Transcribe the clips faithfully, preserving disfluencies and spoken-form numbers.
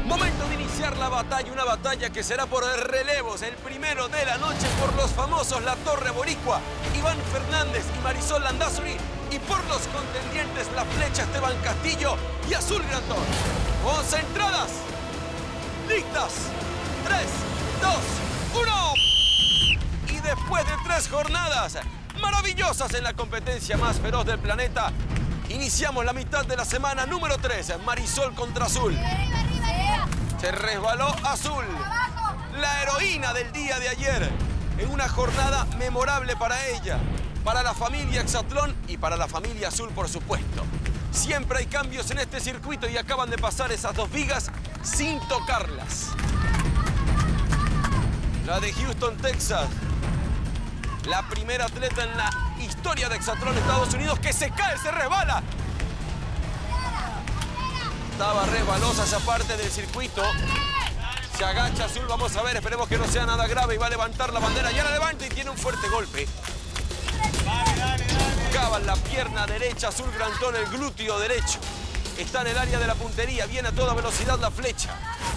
Momento de iniciar la batalla, una batalla que será por relevos, el primero de la noche por los famosos La Torre Boricua, Iván Fernández y Marisol Landázuri, y por los contendientes La Flecha, Esteban Castillo y Azul Grandón. Concentradas, listas, tres, dos, uno. Y después de tres jornadas maravillosas en la competencia más feroz del planeta, iniciamos la mitad de la semana número tres, Marisol contra Azul. Se resbaló Azul, la heroína del día de ayer, en una jornada memorable para ella, para la familia Hexatlón y para la familia Azul, por supuesto. Siempre hay cambios en este circuito y acaban de pasar esas dos vigas sin tocarlas. La de Houston, Texas. La primera atleta en la historia de Hexatlón, Estados Unidos, que se cae, se resbala. Estaba resbalosa esa parte del circuito. Se agacha Azul, vamos a ver, esperemos que no sea nada grave y va a levantar la bandera. Ya la levanta y tiene un fuerte golpe. Buscaba la pierna derecha, Azul Grandón, el glúteo derecho. Está en el área de la puntería, viene a toda velocidad La Flecha.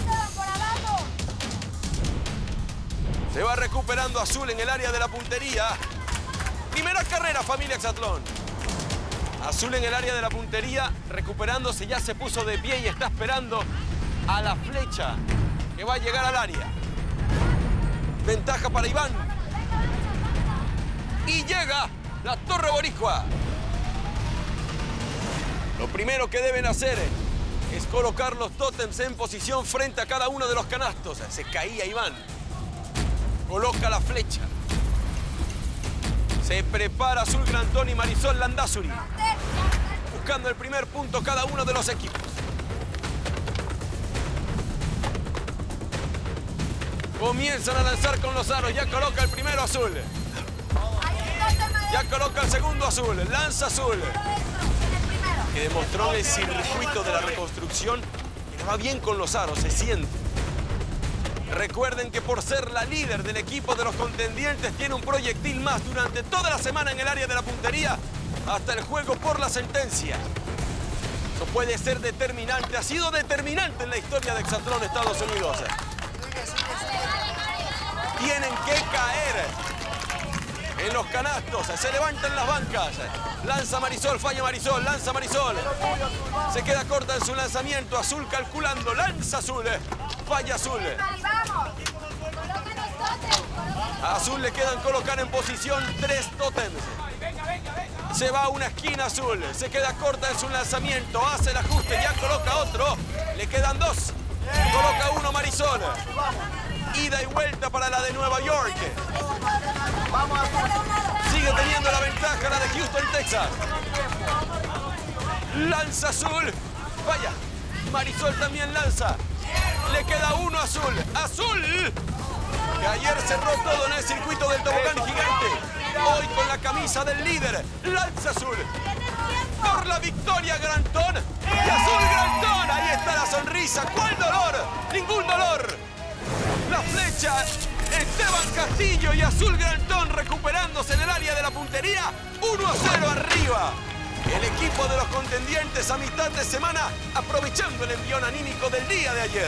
Se va recuperando Azul en el área de la puntería. Primera carrera, familia Hexatlón. Azul en el área de la puntería, recuperándose, ya se puso de pie y está esperando a La Flecha, que va a llegar al área. Ventaja para Iván. Y llega La Torre Boricua. Lo primero que deben hacer es colocar los tótems en posición frente a cada uno de los canastos. Se caía Iván. Coloca La Flecha. Se prepara Azul Grandón y Marisol Landázuri. Buscando el primer punto cada uno de los equipos. Comienzan a lanzar con los aros. Ya coloca el primero Azul. Ya coloca el segundo Azul. Lanza Azul. Que demostró en el circuito de la reconstrucción que va bien con los aros, se siente. Recuerden que por ser la líder del equipo de los contendientes tiene un proyectil más durante toda la semana en el área de la puntería hasta el juego por la sentencia. Eso puede ser determinante, ha sido determinante en la historia de Hexatlón, Estados Unidos. Tienen que caer en los canastos, se levantan las bancas. Lanza Marisol, falla Marisol, lanza Marisol. Se queda corta en su lanzamiento, Azul calculando, lanza Azul, falla Azul. A Azul le quedan colocar en posición tres tótems. Se va a una esquina Azul, se queda corta en su lanzamiento, hace el ajuste, ya coloca otro. Le quedan dos, coloca uno Marisol. Ida y vuelta para la de Nueva York. Sigue teniendo la ventaja la de Houston, Texas. Lanza Azul, vaya, Marisol también lanza. Le queda uno a Azul, Azul, que ayer cerró todo en el circuito del tobogán gigante. Hoy con la camisa del líder, lanza Azul. Por la victoria Grandón y Azul Grandón, ahí está la sonrisa. ¿Cuál dolor? Ningún dolor. La Flecha, Esteban Castillo y Azul Grandón recuperándose en el área de la puntería. uno a cero arriba. El equipo de los contendientes a mitad de semana aprovechando el envión anímico del día de ayer.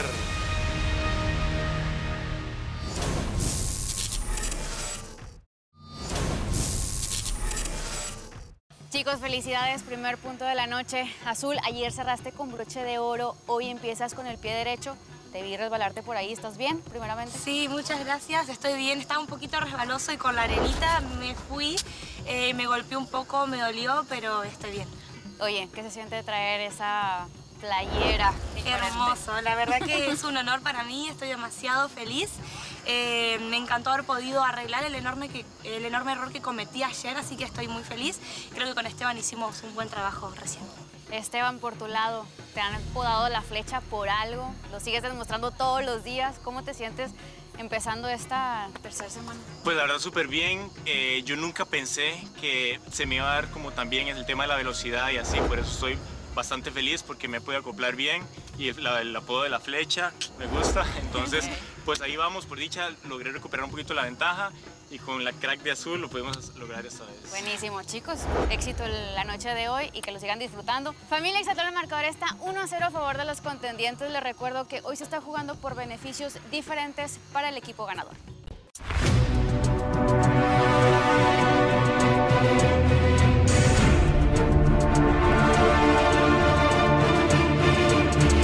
Chicos, felicidades, primer punto de la noche. Azul, ayer cerraste con broche de oro, hoy empiezas con el pie derecho. Te vi resbalarte por ahí, ¿estás bien, primeramente? Sí, muchas gracias, estoy bien. Estaba un poquito resbaloso y con la arenita me fui, eh, me golpeé un poco, me dolió, pero estoy bien. Oye, ¿qué se siente traer esa playera? Qué hermoso, la verdad que es un honor para mí, estoy demasiado feliz. Eh, me encantó haber podido arreglar el enorme, que, el enorme error que cometí ayer, así que estoy muy feliz. Creo que con Esteban hicimos un buen trabajo recién. Esteban, por tu lado, te han podado La Flecha por algo, lo sigues demostrando todos los días. ¿Cómo te sientes empezando esta tercera semana? Pues la verdad súper bien. Eh, yo nunca pensé que se me iba a dar como también el tema de la velocidad y así, por eso estoy bastante feliz porque me pude acoplar bien y el, la, el apodo de La Flecha me gusta. Entonces, pues ahí vamos, por dicha logré recuperar un poquito la ventaja y y con la crack de Azul lo pudimos lograr esta vez. Buenísimo, chicos. Éxito la noche de hoy y que lo sigan disfrutando. Familia Exatlón, el marcador está uno a cero a favor de los contendientes. Les recuerdo que hoy se está jugando por beneficios diferentes para el equipo ganador.